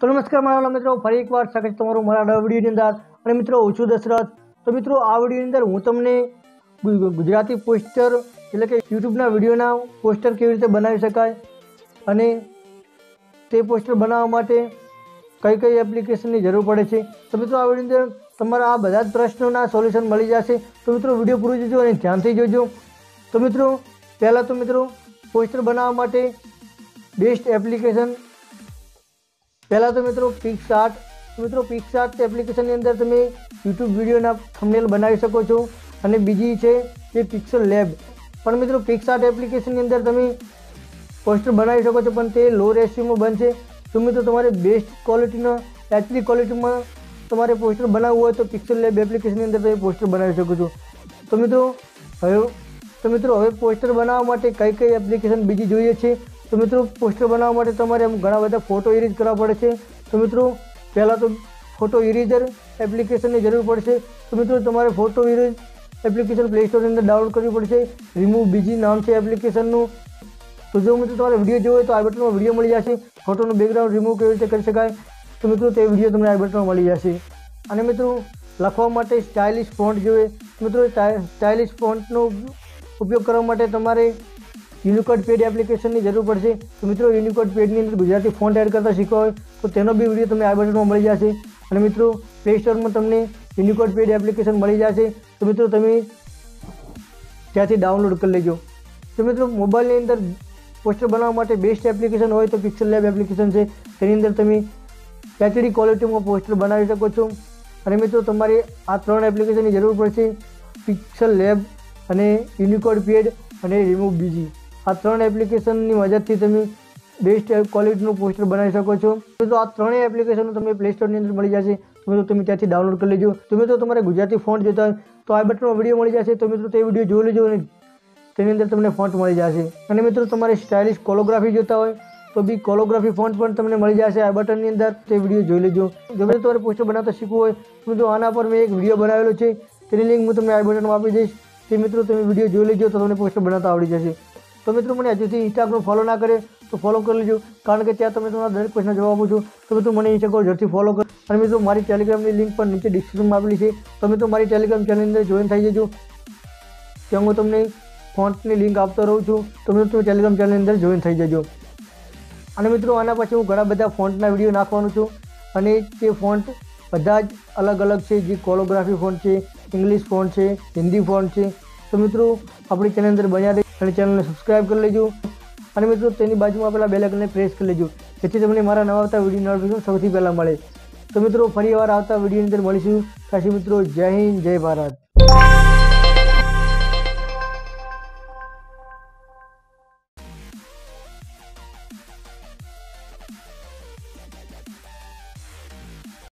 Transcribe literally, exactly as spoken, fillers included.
तो नमस्कार मारा मित्रों, फरी एक बार स्वागत तमारू मारा नवा विडियोनी अंदर। અને મિત્રો હું છું દશરથ। તો મિત્રો આ વિડિયોની અંદર હું તમને ગુજરાતી પોસ્ટર એટલે કે યુટ્યુબના વિડિયોના પોસ્ટર કેવી રીતે બનાવી શકાય અને તે પોસ્ટર બનાવવા માટે કઈ કઈ એપ્લિકેશનની જરૂર પડે છે। તો મિત્રો આ વિડિયોની અંદર તમારા આ બધા જ પ્રશ્નોના સોલ્યુશન મળી જશે। તો મિત્રો વિડિયો પૂરો જોજો અને ધ્યાનથી જોજો। તો મિત્રો પહેલાં તો મિત્રો પોસ્ટર બનાવવા માટે બેસ્ટ એપ્લિકેશન पहला तो मित्रों पिक्सआर्ट। तो मित्रों पिक्सआर्ट एप्लिकेशन ની અંદર તમે YouTube વિડિયોના થંબનેલ બનાવી શકો છો અને બીજી છે જે પિક્સેલ લેબ। પણ મિત્રો पिक्सआर्ट એપ્લિકેશન ની અંદર તમે પોસ્ટર બનાવી શકો છો પણ તે લો રેશિયોમાં બનશે। તો મિત્રો તમારે બેસ્ટ ક્વોલિટીનો એચડી ક્વોલિટીમાં તમારે પોસ્ટર બનાવવું હોય તો પિક્સેલ લેબ એપ્લિકેશન ની અંદર તમે પોસ્ટર બનાવી શકો છો। તો મિત્રો હવે તો મિત્રો હવે પોસ્ટર બનાવવા માટે કઈ કઈ એપ્લિકેશન બીજી જોઈએ છે। तो मित्रों पोस्टर बनावा माटे तमारे घणा बधा फोटो इरेज करवा पड़े छे। तो मित्रों पहला तो फोटो इरेजर एप्लिकेशन की जरूर पड़े। तो मित्रों तमारे photo erase application play store अंदर डाउनलॉड करवी पड़े। रिमूव बीजी नाम है एप्लिकेशन। तो जो मित्रों तमारे विडियो जोवे तो आ बटन में विडियो मळी जशे। फोटोનું બેકગ્રાઉન્ડ रिमूव केवी रीते करी शकाय तो मित्रों ते विडियो तमने आ बटन में मळी जशे। अने मित्रों लखवा माटे स्टाइलिश फॉन्ट जोवे। मित्रों स्टाइलिश फॉन्टनो उपयोग करवा माटे तमारे यूनिकोड पेड एप्लिकेशन की जरूर पड़े। तो मित्रों यूनिकोड पेड अंदर गुजराती फॉन्ट एड करता शीखवा हो तो तेनो भी विडियो तमने आ बटन में मळी जशे। अने मित्रों प्ले स्टोर में तमने यूनिकोड पेड एप्लिकेशन मळी जशे। तो मित्रों तमे त्याथी डाउनलॉड कर लेजो। तो मित्रों मोबाइल अंदर पोस्टर बनावा माटे बेस्ट एप्लिकेशन होय तो पिक्सेल लेब एप्लिकेशन है। तेनी अंदर तमे एचडी क्वॉलिटी में पोस्टर बनावी शको छो। अने मित्रों तमारे आ त्रण एप्लिकेशन की जरूर पड़े, पिक्सेल लेब अने यूनिकोड पेड अने रिमूव बीजी। आ त्रण एप्लिकेशन की मदद थी तमे बेस्ट क्वॉलिटी पोस्टर बनावी शको छो। तो आ त्रणेय एप्लिकेशन तमने प्ले स्टोर अंदर मळी जशे। तो मित्रों तमे त्याथी डाउनलॉड कर लेजो। तो मित्रों तमारे गुजराती फॉन्ट जोता होय तो आ बटन में विडियो मळी जशे। तो मित्रों ते विडियो जोई लेजो अने तेनी अंदर तमने फॉन्ट मळी जशे। अने मित्रों तमारे स्टाइलिश कोलोग्राफी जोता होय तो बी कोलोग्राफी फॉन्ट पण तमने मळी जशे आ बटन ની અંદર। ते विडियो જોઈ લેજો। જો મિત્રો તમારે પોસ્ટર બનાવતા શીખવું હોય તો મિત્રો આના પર મેં એક વિડિયો બનાવેલો છે તેની લિંક હું તમને આ બટનમાં આપી દઈશ। તે મિત્રો તમે વિડિયો જોઈ લેજો તો તમને પોસ્ટર બનાવતા આવડી જશે। तो मित्रों मैंने हजू इंस्टाग्राम फॉलो ना करे तो फॉलो कर लीजिए कारण के त्या तमे तुम्हारा दरेक प्रश्न जवाब आपू। तो मित्रों मैंने इंस्टाग्राम जल्दी फॉलो कर। और मित्रों मारी टेलिग्राम की लिंक पर नीचे डिस्क्रिप्शन में आपेली है। तो मित्रों मारी टेलिग्राम चैनल अंदर जॉइन थई जजो त्यां हूँ तमने फॉन्टनी लिंक आपतो रहूँ छूँ। तो मित्रों तुम टेलिग्राम चैनल अंदर जॉइन थई जजो। और मित्रों आना पछी हूँ घणा बधा फॉन्टना विडियो नाखवानो छूँ अने ते फॉन्ट बधा ज अलग अलग है। जे कोलोग्राफी फॉन्ट है, इंग्लिश फॉन्ट है, हिंदी फॉन्ट है। तो मित्रों अपनी चैनल अंदर बन्या रही અને ચેનલને સબસ્ક્રાઇબ કરી લેજો। અને મિત્રો તેની બાજુમાં આપેલા બેલ આઇકનને પ્રેસ કરી લેજો જેથી તમને મારા નવા આવતા વિડીયો નોટિફિકેશન સૌથી પહેલાં મળે। તો મિત્રો ફરી વાર આવતા વિડીયોની અંદર મળીશું। કાશી મિત્રો, જય હિન્દ, જય ભારત।